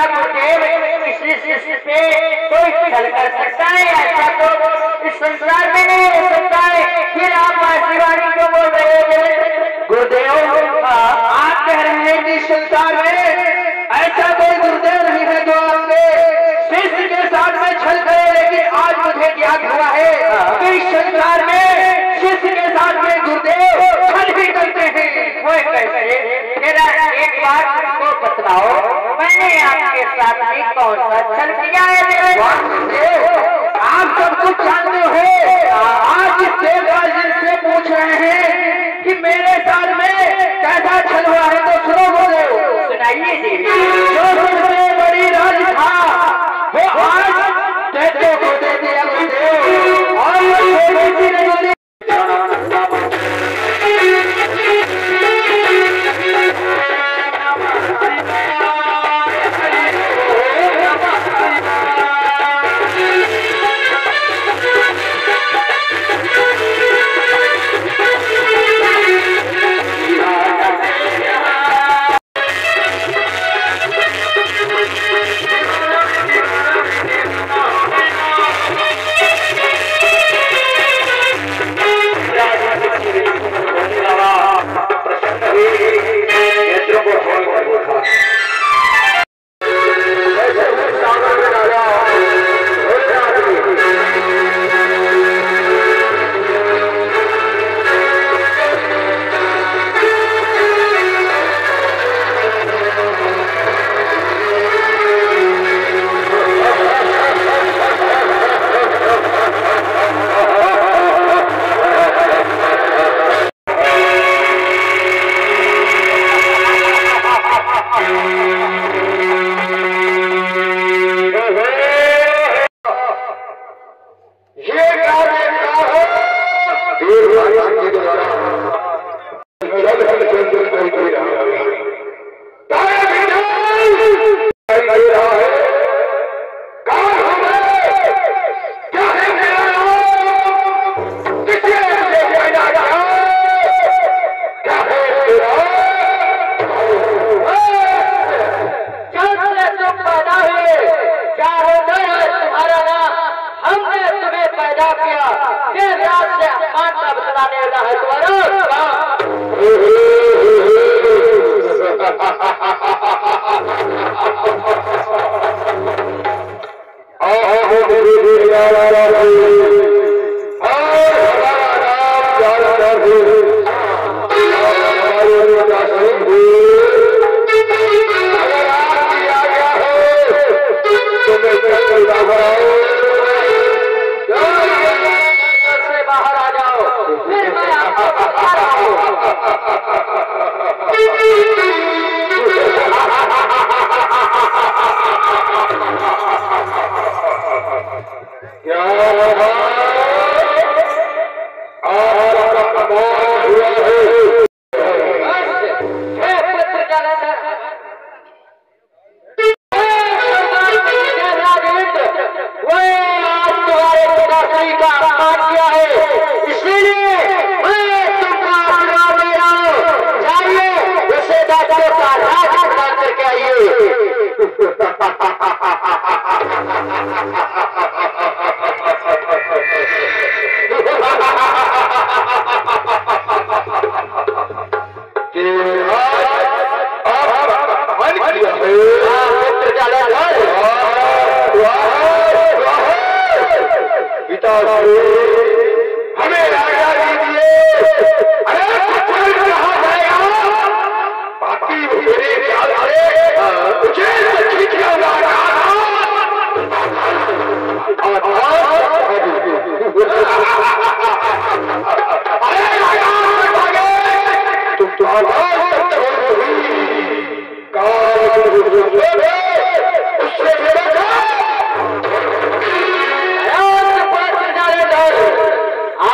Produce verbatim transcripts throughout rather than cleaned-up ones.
गुरुदेव इसी शिष्य पे कोई छल कर सकता है? ऐसा तो इस संसार में नहीं हो सकता है। फिर आप आशीर्वाणी को बोल रहे हो गुरुदेव? आप कह रहे हैं कि संसार में ऐसा कोई गुरुदेव नहीं है जो आपके शिष्य के साथ में छल करे, लेकिन आज मुझे ज्ञात हुआ है कि इस संसार में शिष्य के साथ में गुरुदेव छल भी करते हैं। वो कैसे? मेरा एक बात को बतलाओ, मैंने आपके साथ में कौन सा छल किया है? आप सब कुछ जानते हो। आज इस देवराज से पूछ रहे हैं कि मेरे साथ में कैसा छल हुआ है, तो सुनो गुरुदेव। सुनाइए जी। जो सबसे बड़ी राज था वो आज दैत्यों को दे दिया गुरुदेव, और वो छोटी सी नहीं होती।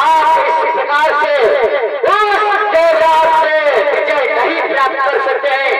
कर सकते हैं।